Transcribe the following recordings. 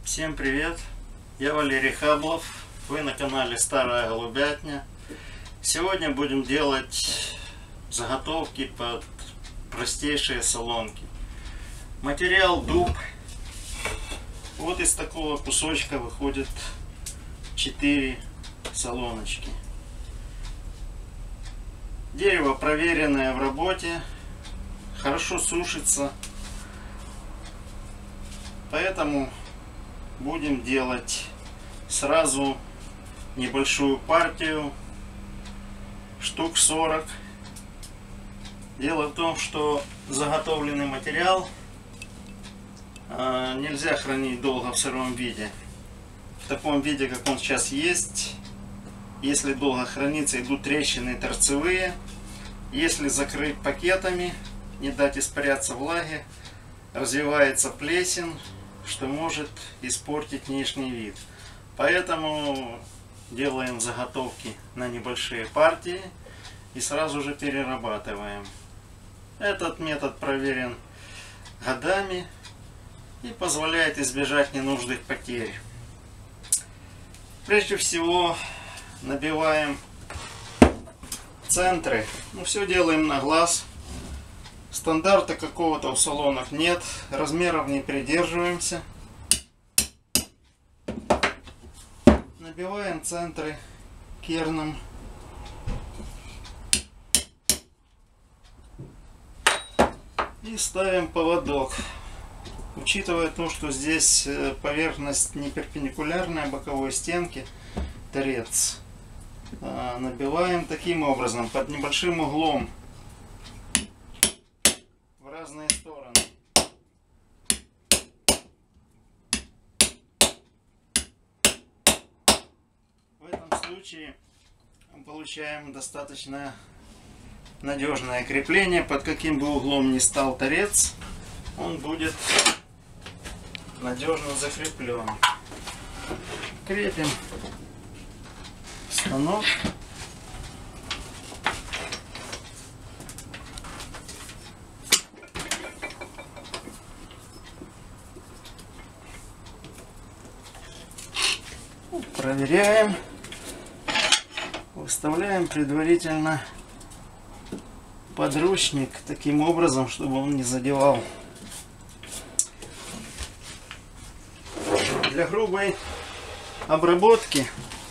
Всем привет! Я Валерий Хаблов. Вы на канале Старая Голубятня. Сегодня будем делать заготовки под простейшие солонки. Материал дуб. Вот из такого кусочка выходит 4 солоночки. Дерево проверенное в работе, хорошо сушится, поэтому будем делать сразу небольшую партию, штук 40. Дело в том, что заготовленный материал нельзя хранить долго в сыром виде. В таком виде, как он сейчас есть, если долго хранится, идут трещины торцевые. Если закрыть пакетами, не дать испаряться влаге, развивается плесень, что может испортить внешний вид. Поэтому делаем заготовки на небольшие партии и сразу же перерабатываем. Этот метод проверен годами и позволяет избежать ненужных потерь. Прежде всего набиваем центры. Все делаем на глаз. Стандарта какого-то в салонах нет, размеров не придерживаемся. Набиваем центры керном. И ставим поводок. Учитывая то, что здесь поверхность не перпендикулярная боковой стенке, торец, набиваем таким образом, под небольшим углом, в разные стороны. В этом случае мы получаем достаточно надежное крепление. Под каким бы углом ни стал торец, он будет надежно закреплен. Крепим станок. Проверяем, выставляем предварительно подручник таким образом, чтобы он не задевал. Для грубой обработки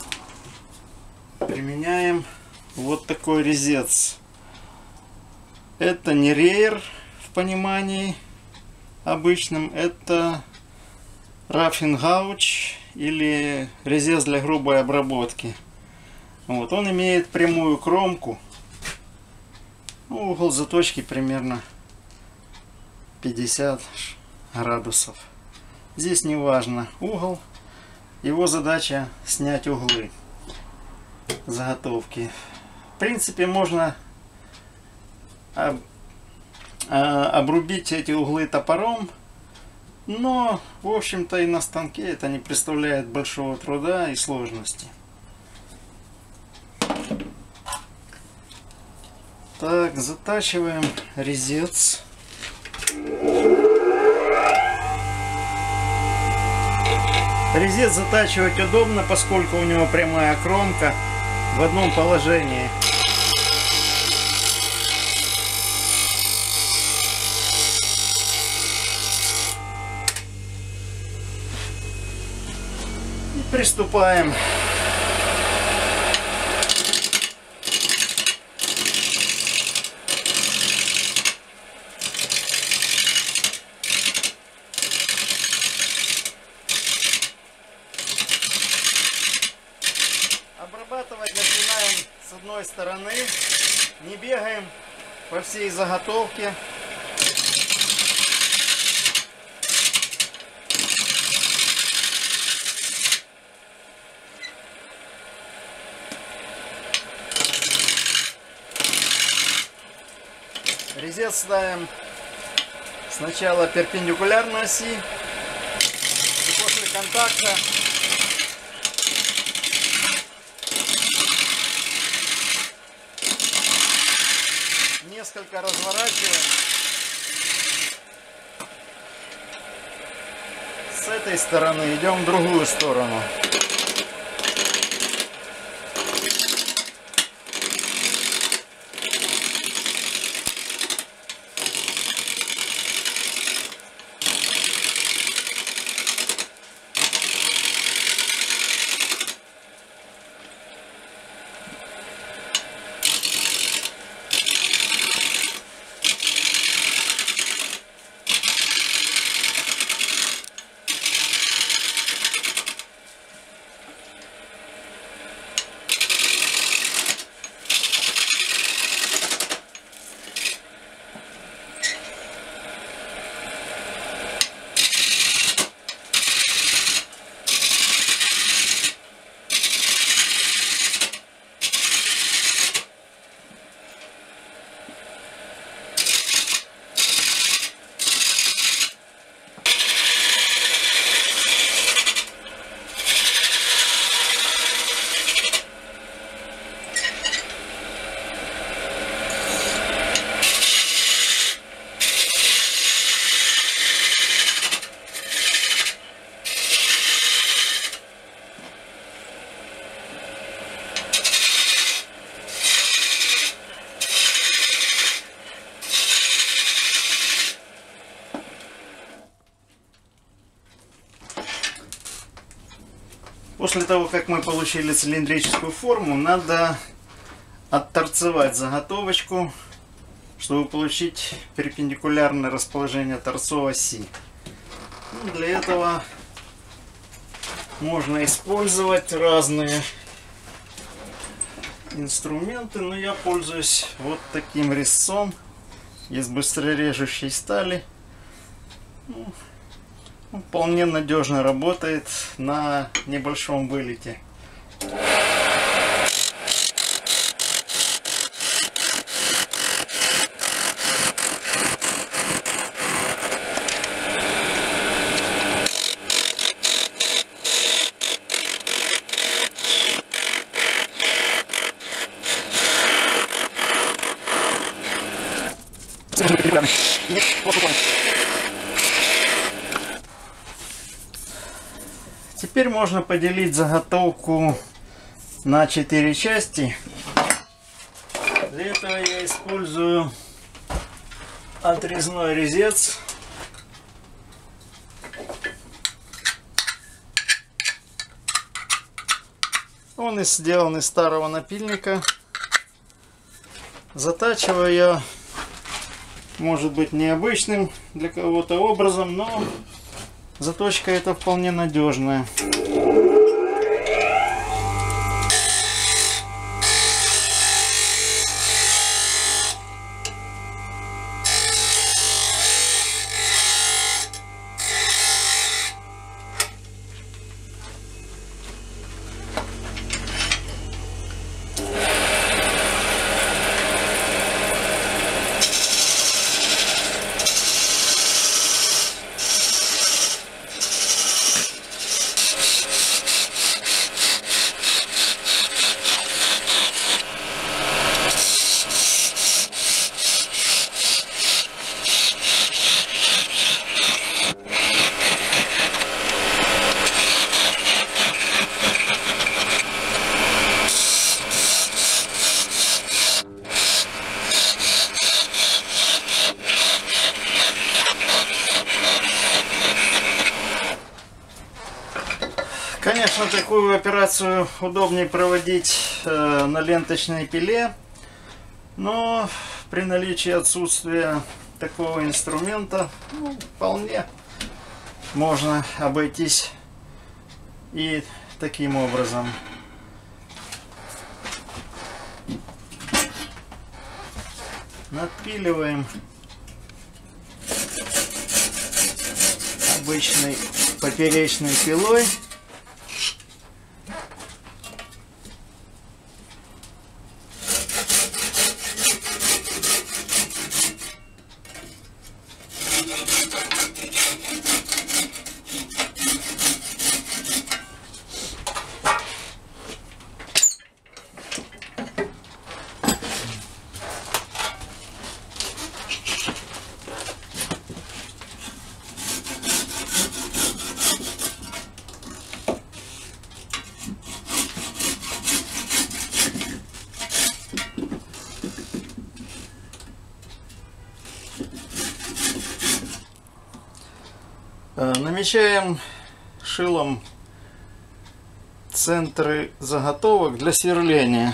применяем вот такой резец. Это не рейер в понимании обычном, это раффингауч или резец для грубой обработки. Вот, он имеет прямую кромку. Угол заточки примерно 50 градусов. Здесь не важно угол, его задача снять углы заготовки. В принципе, можно обрубить эти углы топором, но в общем-то и на станке это не представляет большого труда и сложности. Так, затачиваем резец. Резец затачивать удобно, поскольку у него прямая кромка в одном положении. И приступаем. Обрабатывать начинаем с одной стороны, не бегаем по всей заготовке. Резец ставим сначала перпендикулярно оси, и после контакта несколько разворачиваем С этой стороны идем в другую сторону. После того, как мы получили цилиндрическую форму, надо отторцевать заготовочку, чтобы получить перпендикулярное расположение торцов оси. Для этого можно использовать разные инструменты, но я пользуюсь вот таким резцом из быстрорежущей стали. Вполне надежно работает на небольшом вылете. Теперь можно поделить заготовку на 4 части. Для этого я использую отрезной резец. Он сделан из старого напильника. Затачиваю я, может быть, необычным для кого-то образом, но заточка эта вполне надежная. Конечно, такую операцию удобнее проводить на ленточной пиле, но при наличии отсутствия такого инструмента вполне можно обойтись и таким образом. Надпиливаем обычной поперечной пилой. Намечаем шилом центры заготовок для сверления.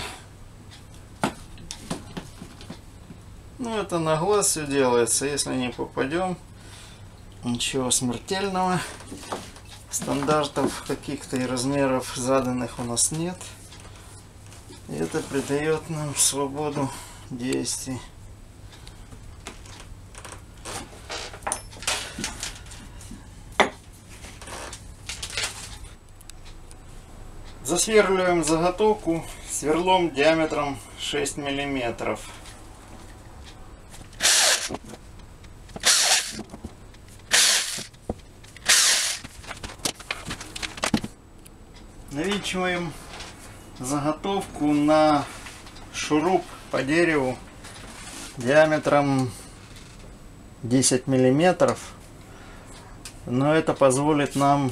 Ну, это на глаз все делается. Если не попадем, ничего смертельного. Стандартов каких-то и размеров заданных у нас нет. И это придает нам свободу действий. Засверливаем заготовку сверлом диаметром 6 мм. Навинчиваем заготовку на шуруп по дереву диаметром 10 мм. Но это позволит нам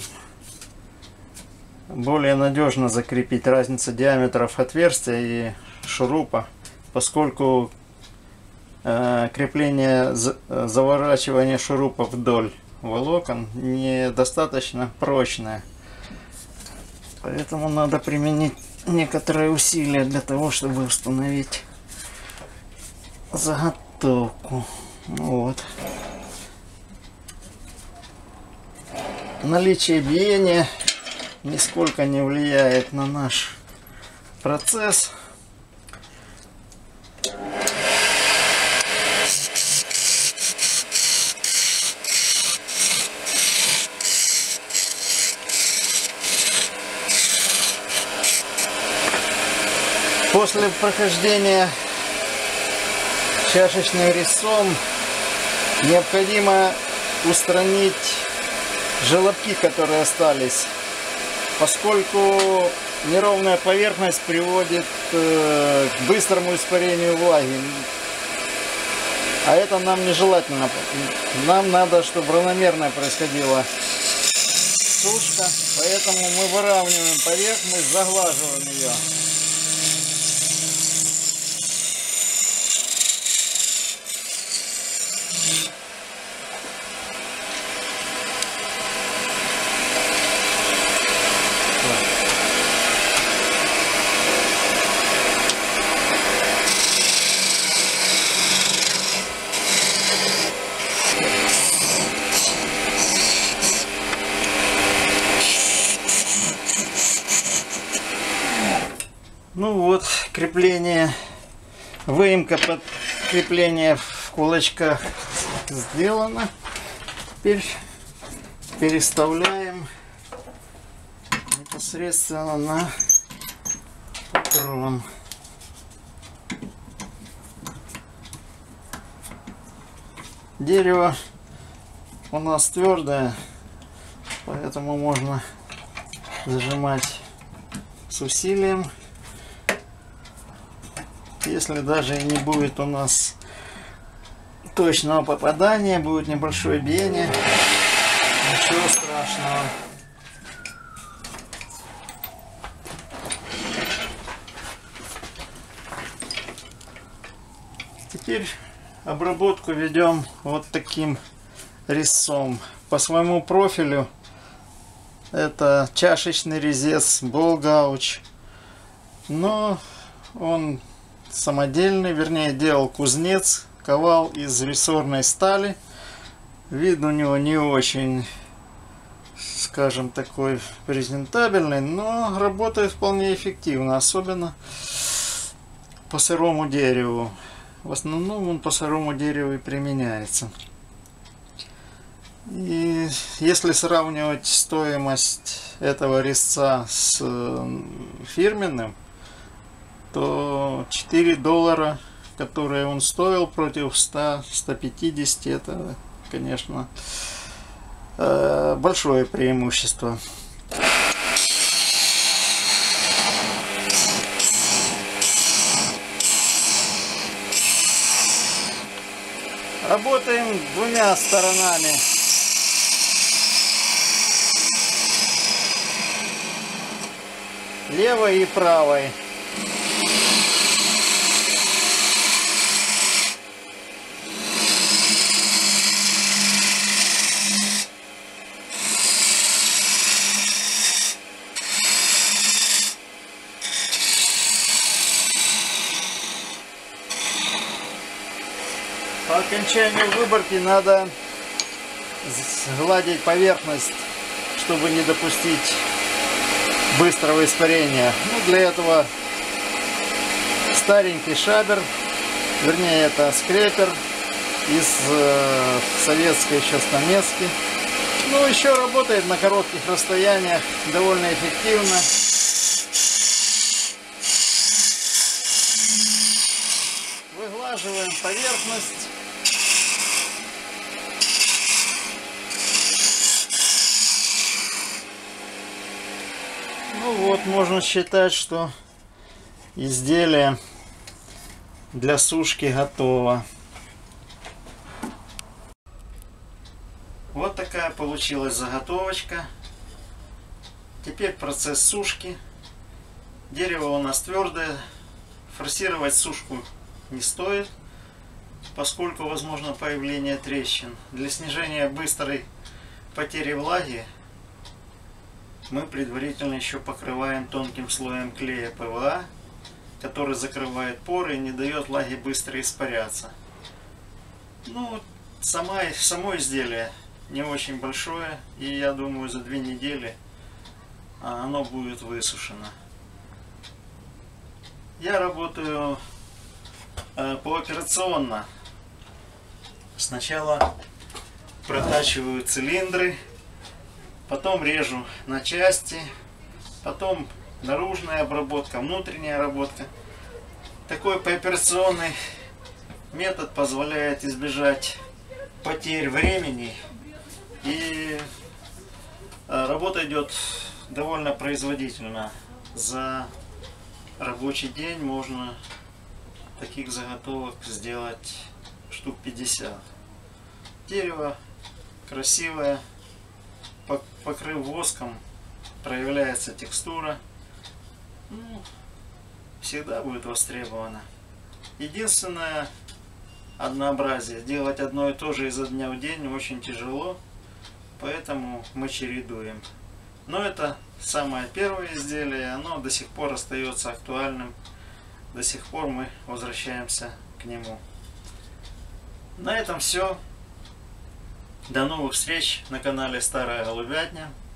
более надежно закрепить разницу диаметров отверстия и шурупа, поскольку крепление заворачивания шурупа вдоль волокон недостаточно прочное. Поэтому надо применить некоторые усилия для того, чтобы установить заготовку. Вот. Наличие биения нисколько не влияет на наш процесс. После прохождения чашечным резцом необходимо устранить желобки, которые остались, поскольку неровная поверхность приводит к быстрому испарению влаги, а это нам нежелательно. Нам надо, чтобы равномерно происходила сушка, поэтому мы выравниваем поверхность, заглаживаем ее. Ну вот, крепление, выемка под крепление в кулачках сделана. Теперь переставляем непосредственно на патрон. Дерево у нас твердое, поэтому можно зажимать с усилием. Если даже и не будет у нас точного попадания, будет небольшое биение, ничего страшного. Теперь обработку ведем вот таким резцом. По своему профилю это чашечный резец Болгауч, но он самодельный, вернее делал кузнец, ковал из рессорной стали. Вид у него не очень, скажем, такой презентабельный, но работает вполне эффективно, особенно по сырому дереву. В основном он по сырому дереву и применяется. И если сравнивать стоимость этого резца с фирменным, то $4, которые он стоил, против 100-150, это, конечно, большое преимущество. Работаем двумя сторонами. Левой и правой. окончанию выборки надо сгладить поверхность, чтобы не допустить быстрого испарения. Ну, для этого старенький шабер, вернее это скрепер из советской еще стамески. Ну, еще работает на коротких расстояниях довольно эффективно. Выглаживаем поверхность. Ну вот, можно считать, что изделие для сушки готово. Вот такая получилась заготовочка. Теперь процесс сушки. Дерево у нас твердое. Форсировать сушку не стоит, поскольку возможно появление трещин. Для снижения быстрой потери влаги мы предварительно еще покрываем тонким слоем клея ПВА, который закрывает поры и не дает влаге быстро испаряться. Ну, само изделие не очень большое, и я думаю, за 2 недели оно будет высушено. Я работаю пооперационно. Сначала протачиваю цилиндры, потом режу на части, потом наружная обработка, внутренняя обработка. Такой пооперационный метод позволяет избежать потерь времени, и работа идет довольно производительно. За рабочий день можно таких заготовок сделать штук 50. Дерево красивое, покрыв воском, проявляется текстура. Ну, всегда будет востребовано. Единственное однообразие. Делать одно и то же изо дня в день очень тяжело, поэтому мы чередуем. Но это самое первое изделие, оно до сих пор остается актуальным. До сих пор мы возвращаемся к нему. На этом все. До новых встреч на канале Старая Голубятня.